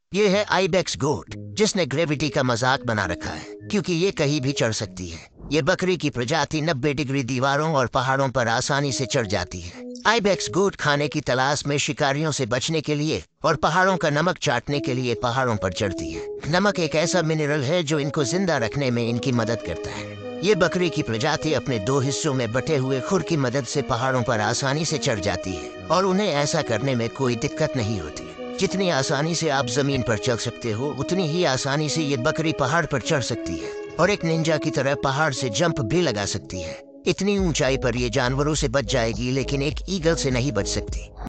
ये है आइबेक्स गोट, जिसने ग्रेविटी का मजाक बना रखा है क्योंकि ये कहीं भी चढ़ सकती है। ये बकरी की प्रजाति 90 डिग्री दीवारों और पहाड़ों पर आसानी से चढ़ जाती है। आइबेक्स गोट खाने की तलाश में शिकारियों से बचने के लिए और पहाड़ों का नमक चाटने के लिए पहाड़ों पर चढ़ती है। नमक एक ऐसा मिनरल है जो इनको जिंदा रखने में इनकी मदद करता है। ये बकरी की प्रजाति अपने दो हिस्सों में बटे हुए खुर की मदद से पहाड़ों पर आसानी से चढ़ जाती है और उन्हें ऐसा करने में कोई दिक्कत नहीं होती। जितनी आसानी से आप जमीन पर चल सकते हो, उतनी ही आसानी से ये बकरी पहाड़ पर चढ़ सकती है और एक निंजा की तरह पहाड़ से जंप भी लगा सकती है। इतनी ऊंचाई पर ये जानवरों से बच जाएगी, लेकिन एक ईगल से नहीं बच सकती।